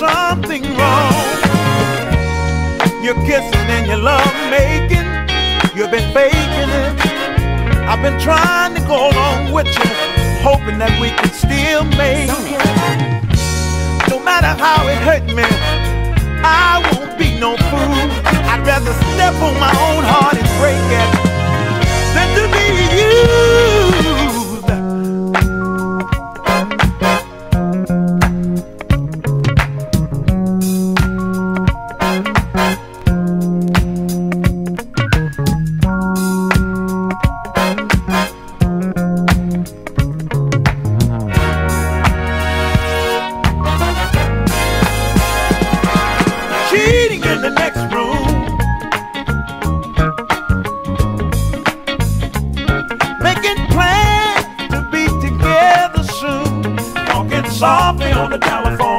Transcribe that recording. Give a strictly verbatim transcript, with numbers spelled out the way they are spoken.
something wrong. You're kissing and you're love making. You've been faking it. I've been trying to go along with you, hoping that we can still make it. No matter how it hurt me, I won't be no fool. I'd rather step on my own heart and break it than to be used. Cheating in the next room, making plans to be together soon, talking softly on the telephone.